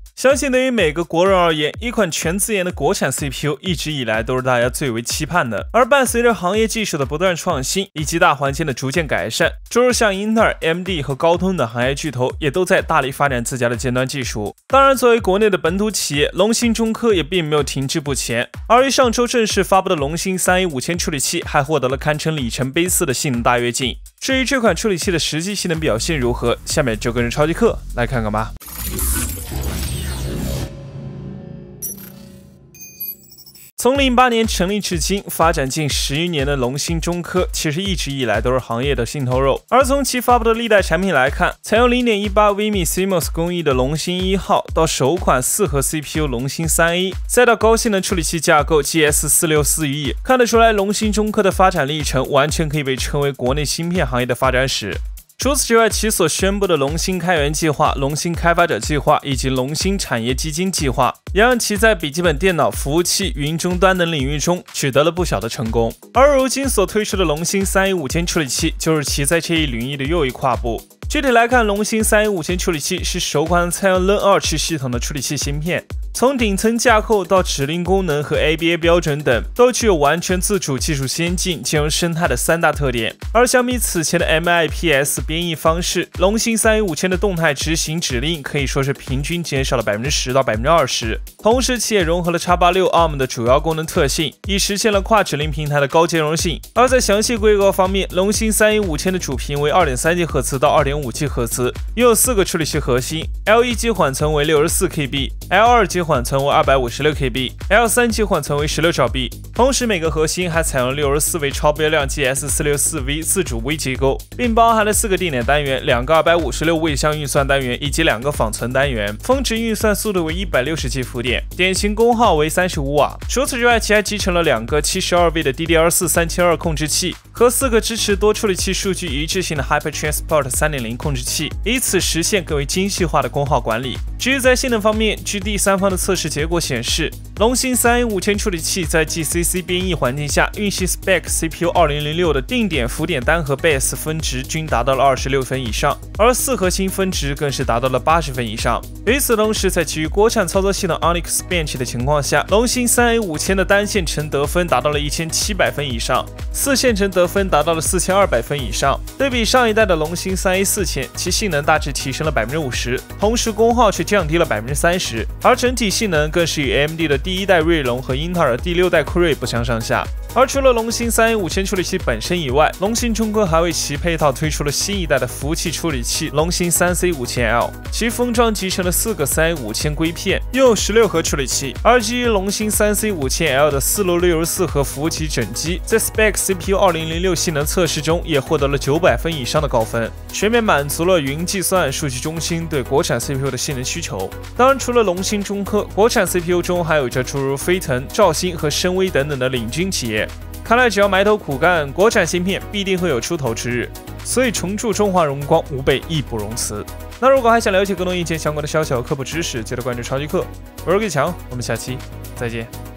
相信对于每个国人而言，一款全自研的国产 CPU 一直以来都是大家最为期盼的。而伴随着行业技术的不断创新以及大环境的逐渐改善，诸如像英特尔、AMD 和高通等行业巨头也都在大力发展自家的尖端技术。当然，作为国内的本土企业，龙芯中科也并没有停滞不前。而于上周正式发布的龙芯3A5000处理器，还获得了堪称里程碑式的性能大跃进。至于这款处理器的实际性能表现如何，下面就跟着超级课来看看吧。从08年成立至今，发展近11年的龙芯中科，其实一直以来都是行业的心头肉。而从其发布的历代产品来看，采用 0.18 微米 CMOS 工艺的龙芯1号，到首款4核 CPU 龙芯3A，再到高性能处理器架构 GS464E， 看得出来龙芯中科的发展历程完全可以被称为国内芯片行业的发展史。除此之外，其所宣布的龙芯开源计划、龙芯开发者计划以及龙芯产业基金计划，也让其在笔记本电脑、服务器、云终端等领域中取得了不小的成功。而如今所推出的龙芯3A5000处理器，就是其在这一领域的又一跨步。具体来看，龙芯3A5000处理器是首款采用 Zen 2系统的处理器芯片，从顶层架构到指令功能和 ABA 标准等，都具有完全自主、技术先进、兼容生态的3大特点。而相比此前的 MIPS 编译方式，龙芯3A5000的动态执行指令可以说是平均减少了10%到20%。同时，其也融合了 X86 ARM 的主要功能特性，以实现了跨指令平台的高兼容性。而在详细规格方面，龙芯3A5000的主频为 2.3GHz 到 2.5GHz， 拥有4个处理器核心 ，L1 级缓存为 64KB，L2 级缓存为 256KB，L3 级缓存为16兆 B。同时，每个核心还采用64位超标量 GS464V 自主微结构，并包含了4个定点单元、2个256位相运算单元以及2个仿存单元，峰值运算速度为160G 浮点，典型功耗为35瓦。除此之外，其还集成了2个72位的 DDR4 3200控制器和4个支持多处理器数据一致性的 HyperTransport 3.0 控制器，以此实现更为精细化的功耗管理。至于在性能方面，据第三方的测试结果显示，龙芯3A5000处理器在 GCC 编译环境下运行 Spec CPU 2006的定点浮点单核 base 分值均达到了26分以上，而4核心分值更是达到了80分以上。与此同时，在基于国产操作系统 Onyx Bench 的情况下，龙芯3A5000的单线程得分达到了1700分以上，4线程得分达到了4200分以上。对比上一代的龙芯3A 4000，其性能大致提升了50%，同时功耗却降低了30%，而整体性能更是与 AMD 的第1代锐龙和英特尔第6代酷睿不相上下。而除了龙芯3A5000处理器本身以外，龙芯中科还为其配套推出了新一代的服务器处理器龙芯3C 5000L， 其封装集成了4个3A 5000硅片，拥有16核处理器。而基于龙芯3C 5000L 的4路64核服务器整机，在 Spec CPU 2006性能测试中也获得了900分以上的高分，全面满足了云计算数据中心对国产 CPU 的性能需求。当然，除了龙芯中科，国产 CPU 中还有着诸如飞腾、兆芯和深威等等的领军企业。看来只要埋头苦干，国产芯片必定会有出头之日。所以重铸中华荣光，吾辈义不容辞。那如果还想了解更多硬件相关的消息和科普知识，记得关注超级课。我是 K 强，我们下期再见。